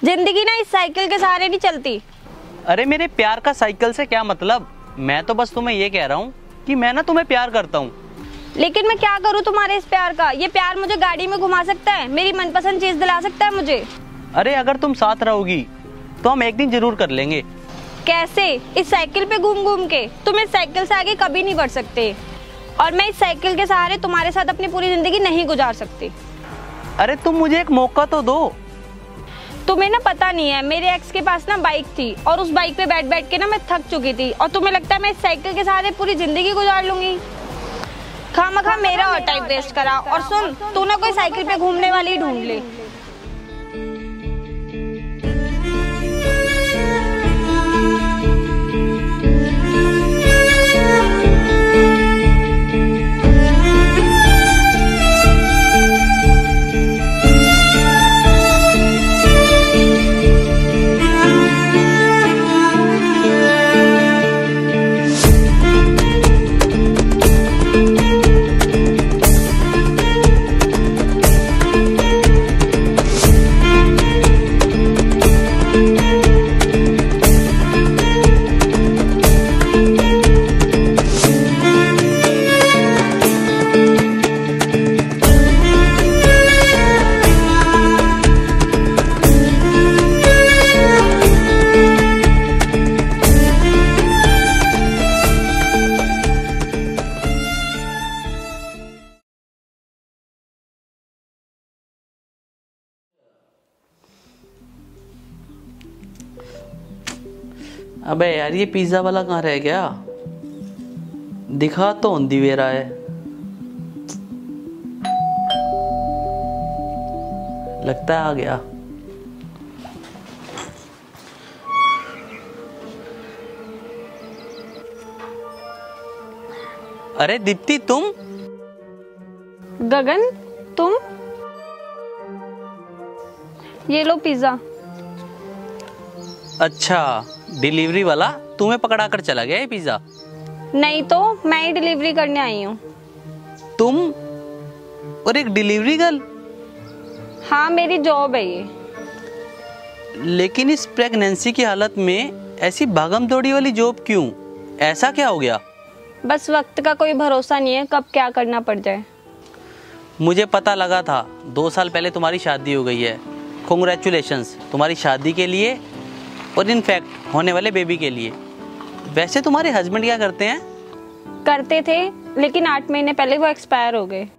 जिंदगी ना इस साइकिल के सहारे नहीं चलती। अरे मेरे प्यार का साइकिल से क्या मतलब? मैं तो बस तुम्हें ये कह रहा हूँ कि मैं ना तुम्हें प्यार करता हूँ। लेकिन मैं क्या करूँ तुम्हारे इस प्यार का? ये प्यार मुझे गाड़ी में घुमा सकता है, मेरी मनपसंद चीज दिला सकता है मुझे। अरे अगर तुम साथ रहोगी तो हम एक दिन जरूर कर लेंगे। कैसे? इस साइकिल पे घूम घूम के? तुम इस साइकिल से आगे कभी नहीं बढ़ सकते और मैं इस साइकिल के सहारे तुम्हारे साथ अपनी पूरी जिंदगी नहीं गुजार सकती। अरे तुम मुझे एक मौका तो दो। तुम्हें ना पता नहीं है, मेरे एक्स के पास ना बाइक थी और उस बाइक पे बैठ बैठ के ना मैं थक चुकी थी और तुम्हें लगता है मैं इस साइकिल के सहारे पूरी जिंदगी गुजार लूंगी? खामखा मेरा और टाइम वेस्ट करा। और सुन, तू ना कोई साइकिल पे घूमने वाली ढूंढ ले। अबे यार ये पिज्जा वाला कहाँ रह गया? दिखा तो ओंधी वेरा है। लगता है आ गया। अरे दीप्ति तुम? गगन तुम? ये लो पिज्जा। अच्छा, डिलीवरी वाला तुम्हें पकड़ा कर चला गया ये पिज्जा? नहीं तो मैं ही डिलीवरी करने आई हूँ। तुम और एक डिलीवरी गर्ल? हाँ मेरी जॉब है ये। लेकिन इस प्रेगनेंसी की हालत में ऐसी भागम दौड़ी वाली जॉब क्यों? ऐसा क्या हो गया? बस वक्त का कोई भरोसा नहीं है, कब क्या करना पड़ जाए। मुझे पता लगा था 2 साल पहले तुम्हारी शादी हो गई है। कॉन्ग्रेचुलेशंस तुम्हारी शादी के लिए और इनफैक्ट होने वाले बेबी के लिए। वैसे तुम्हारे हस्बैंड क्या करते हैं? करते थे लेकिन 8 महीने पहले वो एक्सपायर हो गए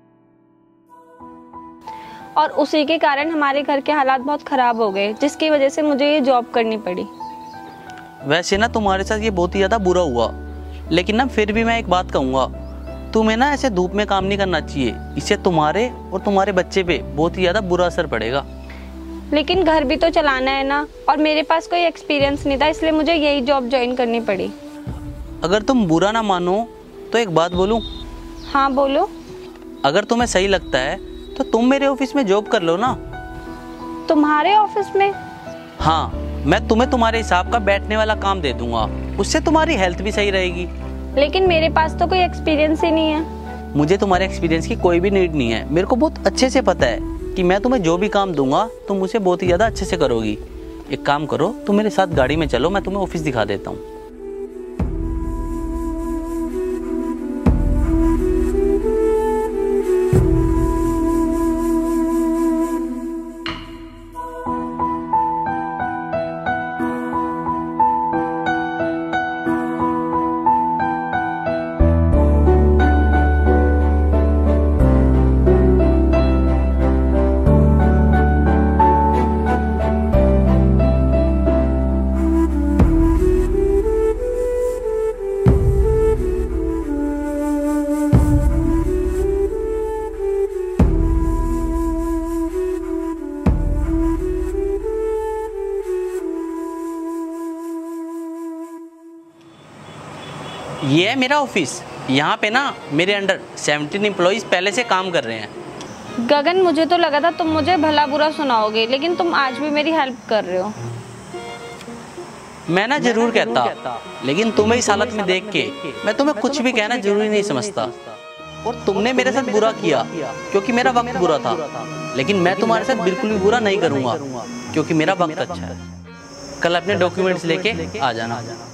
और उसी के कारण हमारे घर के हालात बहुत खराब हो गए, जिसकी वजह से मुझे ये जॉब करनी पड़ी। वैसे ना तुम्हारे साथ ये बहुत ही ज़्यादा बुरा हुआ, लेकिन ना फिर भी मैं एक बात कहूँगा, तुम्हें ना ऐसे धूप में काम नहीं करना चाहिए। इससे तुम्हारे और तुम्हारे बच्चे पे बहुत ही ज़्यादा बुरा असर पड़ेगा। लेकिन घर भी तो चलाना है ना, और मेरे पास कोई एक्सपीरियंस नहीं था, इसलिए मुझे यही जॉब ज्वाइन करनी पड़ी। अगर तुम बुरा ना मानो तो एक बात बोलूं? हाँ बोलो। अगर तुम्हें सही लगता है तो तुम मेरे ऑफिस में जॉब कर लो ना। तुम्हारे ऑफिस में? हाँ, मैं तुम्हें तुम्हारे हिसाब का बैठने वाला काम दे दूंगा, उससे तुम्हारी हेल्थ भी सही रहेगी। लेकिन मेरे पास तो कोई एक्सपीरियंस ही नहीं है। मुझे तुम्हारे एक्सपीरियंस की कोई भी नीड नहीं है। मेरे को बहुत अच्छे से पता है कि मैं तुम्हें जो भी काम दूंगा तुम उसे बहुत ही ज़्यादा अच्छे से करोगी। एक काम करो, तुम मेरे साथ गाड़ी में चलो, मैं तुम्हें ऑफिस दिखा देता हूँ। ये है मेरा ऑफिस। यहाँ पे ना मेरे अंडर 17 एम्प्लॉइज पहले से काम कर रहे हैं। गगन मुझे तो लगा था तुम मुझे भला बुरा सुनाओगे, लेकिन तुम आज भी मेरी हेल्प कर रहे हो। मैं ना जरूर कहता, लेकिन तुम्हें इस हालत में देख के मैं तुम्हें कुछ भी कहना जरूरी नहीं समझता। और तुमने मेरे साथ बुरा किया क्योंकि मेरा वक्त बुरा था, लेकिन मैं तुम्हारे साथ बिल्कुल भी बुरा नहीं करूँगा क्योंकि मेरा वक्त अच्छा है। कल अपने डॉक्यूमेंट्स लेके आ जाना।